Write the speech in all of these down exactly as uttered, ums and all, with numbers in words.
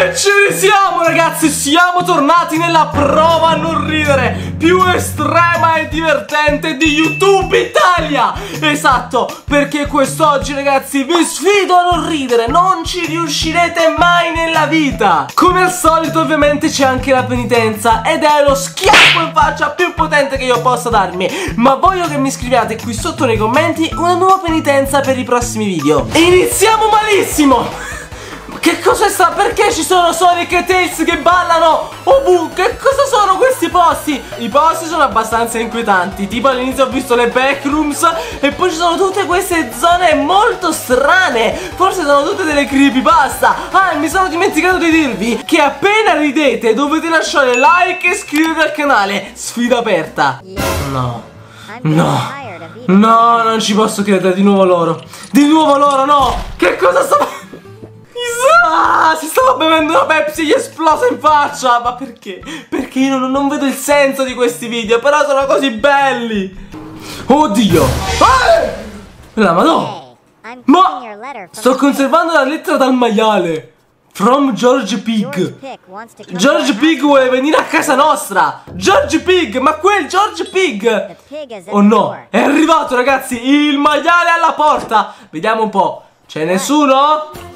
E ci risiamo ragazzi, siamo tornati nella prova a non ridere più estrema e divertente di YouTube Italia. Esatto, perché quest'oggi ragazzi vi sfido a non ridere, non ci riuscirete mai nella vita. Come al solito ovviamente c'è anche la penitenza ed è lo schiaffo in faccia più potente che io possa darmi. Ma voglio che mi scriviate qui sotto nei commenti una nuova penitenza per i prossimi video. E iniziamo malissimo. Che cosa sta? Perché ci sono Sonic e Tails che ballano ovunque? Che cosa sono questi posti? I posti sono abbastanza inquietanti. Tipo all'inizio ho visto le backrooms e poi ci sono tutte queste zone molto strane. Forse sono tutte delle creepypasta. Ah, e mi sono dimenticato di dirvi che appena ridete dovete lasciare like e iscrivervi al canale. Sfida aperta. No. No. No, non ci posso credere. Di nuovo loro. Di nuovo loro, no. Che cosa sto facendo? Ah, si stava bevendo una Pepsi e gli è esplosa in faccia. Ma perché? Perché io non, non vedo il senso di questi video. Però sono così belli. Oddio. Ah! La madonna. Ma sto conservando la lettera dal maiale. From George Pig. George Pig vuole venire a casa nostra. George Pig, ma quel George Pig. Oh no, è arrivato ragazzi, il maiale alla porta. Vediamo un po'. C'è nessuno?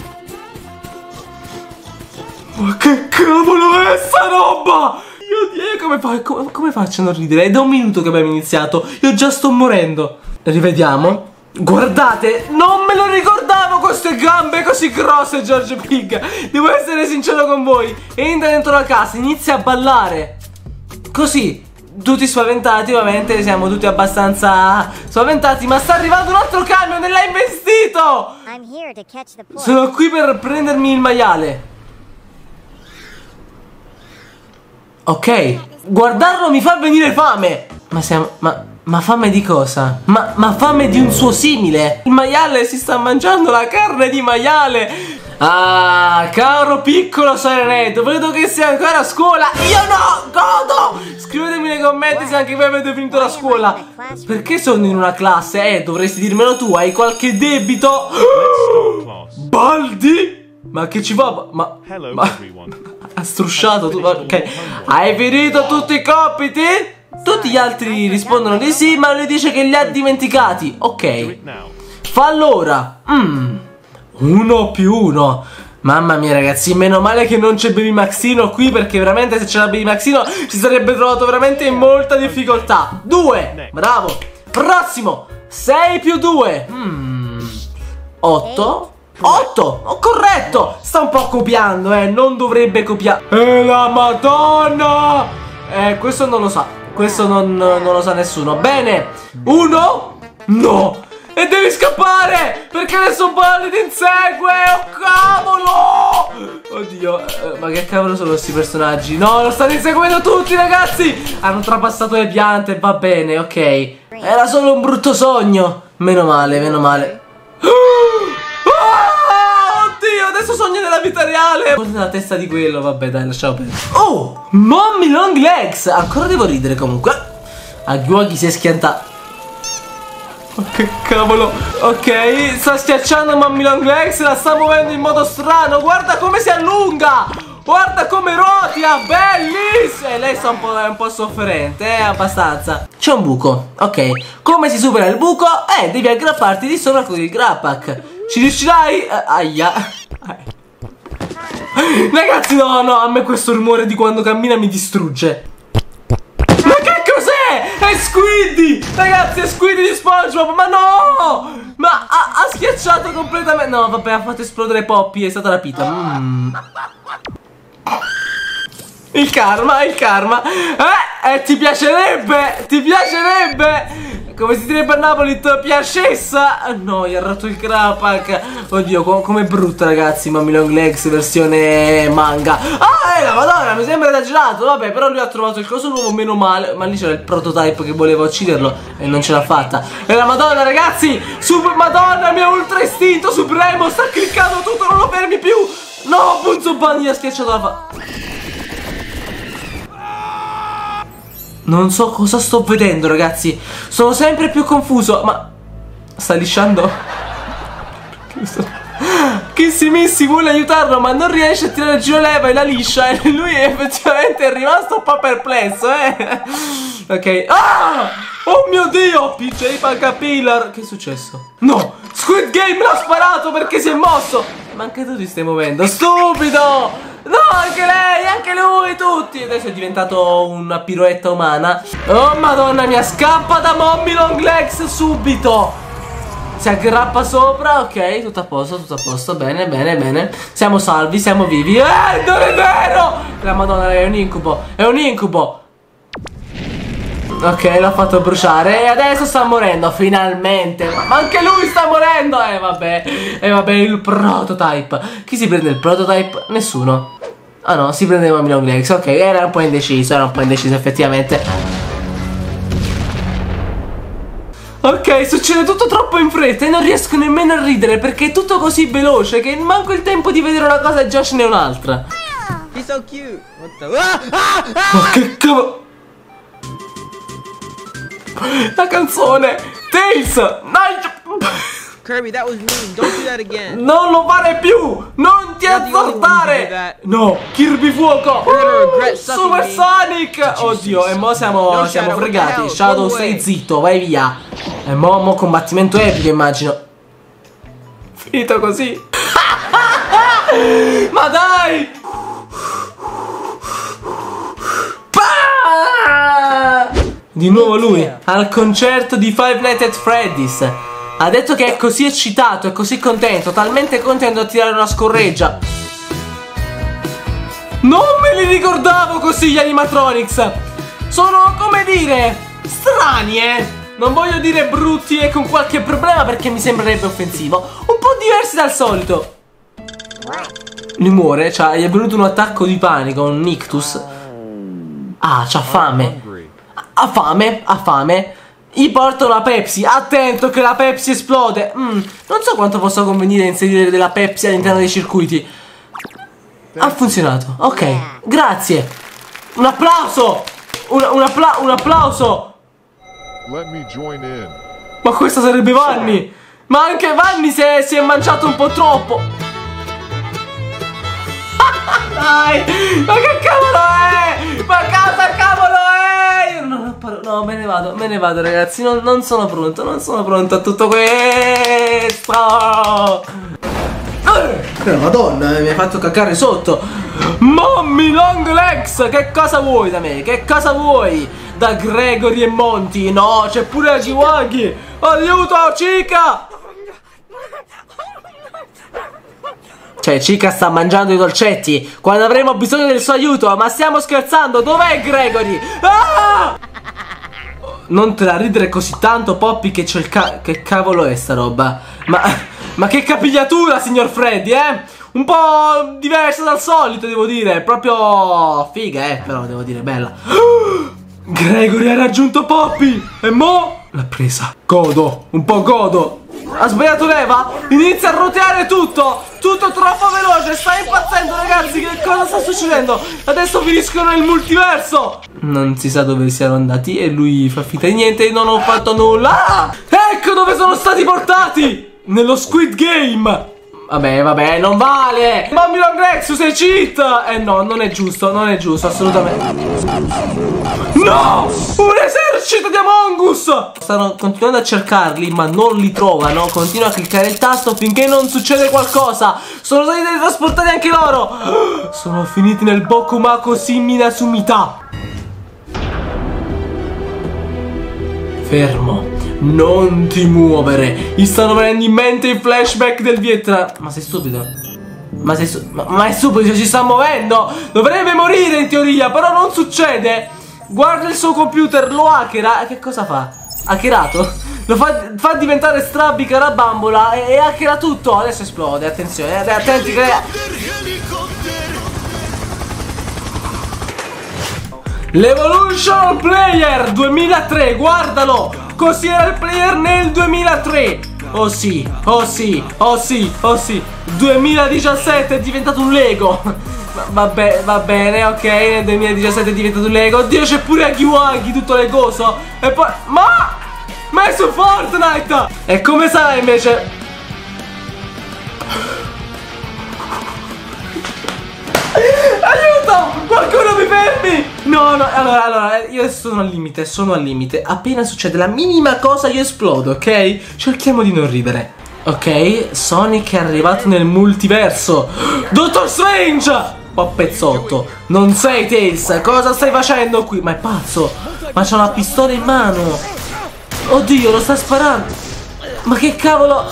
Ma che cavolo è sta roba? Io Dio, come, fa, come, come faccio a non ridere? È da un minuto che abbiamo iniziato. Io già sto morendo. Rivediamo. Guardate, non me lo ricordavo queste gambe così grosse George Pig. Devo essere sincero con voi. Entra dentro la casa, inizia a ballare. Così, tutti spaventati, ovviamente siamo tutti abbastanza spaventati. Ma sta arrivando un altro camion e l'ha investito. Sono qui per prendermi il maiale. Ok, guardarlo mi fa venire fame. Ma siamo... Ma, ma fame di cosa? Ma, ma fame di un suo simile. Il maiale si sta mangiando la carne di maiale. Ah, caro piccolo Serenetto, vedo che sei ancora a scuola. Io no, godo. Scrivetemi nei commenti se anche voi avete finito la scuola. Perché sono in una classe? Eh, dovresti dirmelo tu, hai qualche debito? Baldi? Ma che ci va? Ma... ma ha strusciato tu, ok. Hai finito tutti i compiti? Tutti gli altri rispondono di sì, ma lui dice che li ha dimenticati. Ok. Fa allora. Mm. Uno più uno. Mamma mia ragazzi, meno male che non c'è Baby Maxino qui, perché veramente se c'era Baby Maxino si sarebbe trovato veramente in molta difficoltà. Due. Bravo. Prossimo. Sei più due. Mm. Otto. otto, oh, corretto. Sta un po' copiando, eh, non dovrebbe copiare. E la madonna. Eh, questo non lo sa. Questo non, non lo sa nessuno. Bene, uno. No. E devi scappare, perché adesso Baldi ti insegue. Oh cavolo. Oddio, eh, ma che cavolo sono questi personaggi? No, lo stanno inseguendo tutti ragazzi. Hanno trapassato le piante, va bene, ok. Era solo un brutto sogno. Meno male, meno male. Adesso sogno nella vita reale. Forse nella testa di quello, vabbè dai, lasciamo perdere. Oh, Mommy Long Legs. Ancora devo ridere comunque. Aghuaghi si è schiantato. Oh, che cavolo. Ok, sta schiacciando Mommy Long Legs. La sta muovendo in modo strano. Guarda come si allunga. Guarda come rotia. Bellissima. E lei sta un po', è un po' sofferente, eh, abbastanza. C'è un buco, ok. Come si supera il buco? Eh, devi aggrapparti di sopra con il grappack. Ci riuscirai? Eh, aia. Ragazzi, no, no, a me questo rumore di quando cammina mi distrugge. Ma che cos'è? È Squiddy! Ragazzi, è Squiddy di SpongeBob, ma no! Ma ha, ha schiacciato completamente. No, vabbè, ha fatto esplodere Poppy, è stata rapita. mm. Il karma, il karma. Eh, eh, ti piacerebbe, ti piacerebbe. Come si direbbe a Napoli, ti piacessa. No, gli ha rotto il grappack. Oddio, com com'è brutta ragazzi Mommy Long Legs versione manga. Ah, eh, la madonna, mi sembra esagerato. Vabbè, però lui ha trovato il coso nuovo, meno male. Ma lì c'era il prototype che voleva ucciderlo e non ce l'ha fatta. E la madonna ragazzi, super madonna, mio ultra istinto supremo sta cliccando tutto, non lo fermi più. No, Bunzo Bunny gli ha schiacciato la fa. Non so cosa sto vedendo ragazzi. Sono sempre più confuso. Ma sta lisciando? Che Kissy Missy vuole aiutarlo ma non riesce a tirare giù la leva e la liscia. E lui effettivamente è rimasto un po' perplesso, eh. Ok. Ah! Oh mio Dio! P J Pacapillar. Che è successo? No! Squid Game l'ha sparato perché si è mosso. Ma anche tu ti stai muovendo. Stupido! No, anche lei, anche lui, tutti. Adesso è diventato una piroetta umana. Oh madonna mia, scappa da Mommy Long Legs subito. Si aggrappa sopra, ok, tutto a posto, tutto a posto. Bene, bene, bene. Siamo salvi, siamo vivi. Eh, non è vero. La madonna, è un incubo, è un incubo. Ok, l'ha fatto bruciare e adesso sta morendo, finalmente. Ma anche lui sta morendo. Eh vabbè, eh vabbè, il prototype. Chi si prende il prototype? Nessuno. Ah no, si prende Mommy Long Legs. Ok, era un po' indeciso, era un po' indeciso effettivamente. Ok, succede tutto troppo in fretta e non riesco nemmeno a ridere perché è tutto così veloce che manco il tempo di vedere una cosa e già ce n'è un'altra. He's so cute. What the? Ah, ah, ah! Ma che cavolo. La canzone Tails. No, Kirby, that was mean. Don't do that again. non lo fare più. Non ti azzardare. No, Kirby Fuoco. uh, Super Sonic. Oddio, e mo siamo, siamo fregati. Shadow, stai zitto, vai via. E mo, mo combattimento epico immagino. Finito così. Ma dai. Di nuovo lui al concerto di Five Nights at Freddy's. Ha detto che è così eccitato, è così contento, talmente contento da tirare una scorreggia. Non me li ricordavo così gli animatronics. Sono, come dire, strani, eh. Non voglio dire brutti e con qualche problema perché mi sembrerebbe offensivo. Un po' diversi dal solito. Lui muore, cioè gli è venuto un attacco di panico, un ictus. Ah, c'ha fame. Ha fame, ha fame. Gli porto la Pepsi. Attento che la Pepsi esplode. mm, Non so quanto possa convenire inserire della Pepsi all'interno dei circuiti. Ha funzionato, ok, grazie. Un applauso. Un, un, appla un applauso. Let me join in. Ma questo sarebbe Vanni. Ma anche Vanni si è, si è mangiato un po' troppo. Dai, ma che cavolo è? Ma cosa cavolo è? Io non ho parole. No, me ne vado, me ne vado ragazzi. Non, non sono pronto, non sono pronto a tutto questo. Eh, Madonna, mi hai fatto cacare sotto. Mommy Long Legs, che cosa vuoi da me? Che cosa vuoi? Da Gregory e Monty? No, c'è pure la Chiwagi. Aiuto, Chica. Cioè, Chica sta mangiando i dolcetti quando avremo bisogno del suo aiuto. Ma stiamo scherzando? Dov'è Gregory? Ah! Non te la ridere così tanto, Poppy, che c'è il ca... Che cavolo è sta roba? Ma... Ma che capigliatura, signor Freddy, eh? Un po' diversa dal solito, devo dire. Proprio figa, eh, però devo dire, bella. Gregory ha raggiunto Poppy. E mo? L'ha presa. Godo, un po' godo. Ha sbagliato leva? Inizia a roteare tutto. Tutto troppo veloce. Sta impazzendo, ragazzi. Che cosa sta succedendo? Adesso finiscono nel multiverso. Non si sa dove siano andati e lui fa finta di niente e non ho fatto nulla. Ah! Ecco dove sono stati portati. Nello Squid Game. Vabbè, vabbè, non vale. Mommy Long Legs, sei cheat. Eh no, non è giusto, non è giusto, assolutamente. No! Un esercito di Among Us. Stanno continuando a cercarli, ma non li trovano. Continua a cliccare il tasto finché non succede qualcosa. Sono stati teletrasportati anche loro. Sono finiti nel Bokumako Simina Sumita. Fermo. Non ti muovere. Gli stanno venendo in mente i flashback del Vietnam. Ma sei stupido? Ma sei stu ma, ma è stupido, si sta muovendo. Dovrebbe morire in teoria, però non succede. Guarda il suo computer, lo hackera. Che cosa fa? Hackerato? Lo fa, fa diventare strabica la bambola e, e hackera tutto. Adesso esplode, attenzione, attenti che... L'Evolution Player duemilatré, guardalo. Così era il player nel duemilatré. Oh sì, oh sì, oh sì, oh sì. duemiladiciassette è diventato un Lego. Vabbè, va bene, ok. Nel duemiladiciassette è diventato un Lego. Oddio, c'è pure Akiwagi tutto legoso. E poi, ma ma è su Fortnite. E come sarà invece? No, no, allora, allora, io sono al limite, sono al limite. Appena succede la minima cosa io esplodo, ok? Cerchiamo di non ridere. Ok, Sonic è arrivato nel multiverso. Dottor Strange! Oh, pezzotto, non sei Tails, cosa stai facendo qui? Ma è pazzo, ma c'ha una pistola in mano. Oddio, lo sta sparando. Ma che cavolo.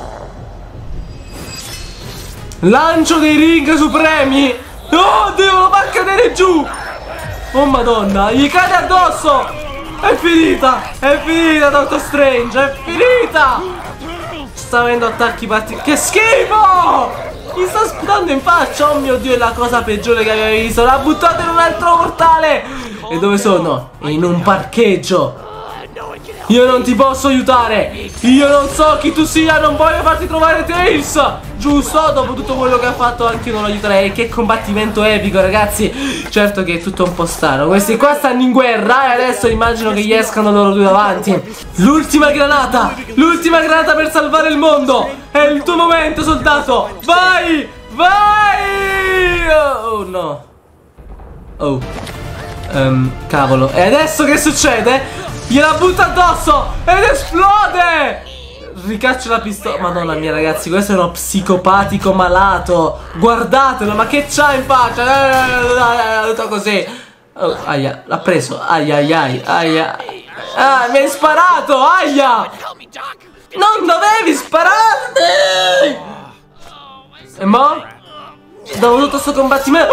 Lancio dei ring supremi. Oddio, lo fa cadere giù. Oh madonna, gli cade addosso. È finita, è finita Dottor Strange, è finita. Sta avendo attacchi particolari. Che schifo. Mi sta sputando in faccia. Oh mio Dio, è la cosa peggiore che avevo visto. L'ha buttato in un altro portale. E dove sono? In un parcheggio. Io non ti posso aiutare. Io non so chi tu sia. Non voglio farti trovare Tails. Giusto, dopo tutto quello che ha fatto anche io non lo aiuterei. Che combattimento epico, ragazzi. Certo che è tutto un po' strano. Questi qua stanno in guerra e adesso immagino che gli escano loro due davanti. L'ultima granata. L'ultima granata per salvare il mondo. È il tuo momento, soldato. Vai, vai. Oh no. Oh um, cavolo. E adesso che succede? Gliela butta addosso ed esplode. Ricaccia la pistola. Madonna mia, ragazzi, questo è uno psicopatico malato. Guardatelo, ma che c'ha in faccia? Tutto così. Oh, aia, l'ha preso. Aia, aia, aia. Ah, mi hai sparato, aia. Non dovevi spararmi. E mo? Dopo tutto sto combattimento.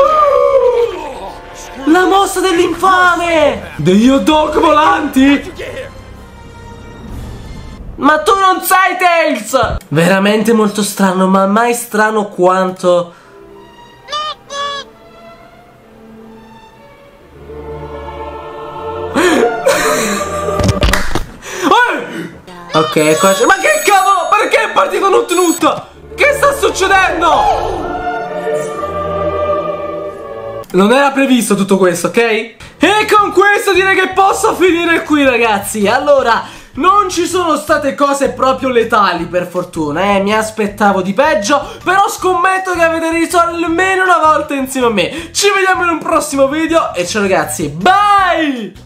La mossa dell'infame! Degli hot dog volanti? Ma tu non sei Tails! Veramente molto strano, ma mai strano quanto... Ok, eccoci. Ma che cavolo? Perché è partito Nut Nut? Che sta succedendo? Non era previsto tutto questo, ok? E con questo direi che posso finire qui, ragazzi. Allora, non ci sono state cose proprio letali, per fortuna, eh? Mi aspettavo di peggio, però scommetto che avete riso almeno una volta insieme a me. Ci vediamo in un prossimo video e ciao ragazzi, bye!